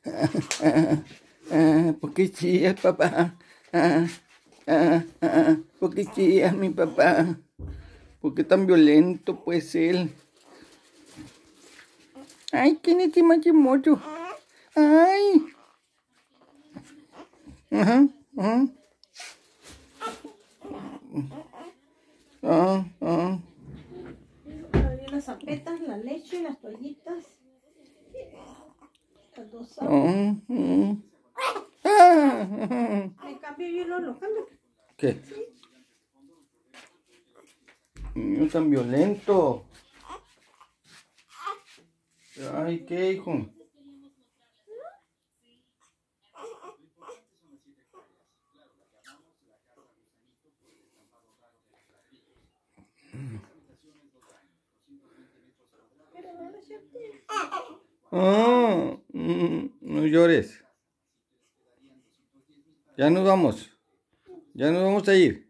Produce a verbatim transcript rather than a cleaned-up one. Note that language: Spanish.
Ah, ah, ah, ¿por qué chillas, papá? Ah, ah, ah, ¿por qué chillas, mi papá? ¿Por qué tan violento pues él? Ay, ¿quién es más chimocho? Ay. Ajá, ajá. Ah, ah. Las zapetas, la leche, las toallitas. Las dos Ah, sábanas. ah. Ah. Me cambio yo lo, lo cambio. ¿Qué? Niño tan violento. Ay, ¿qué, hijo? Ah, mm, no llores. Ya nos vamos. Ya nos vamos a ir.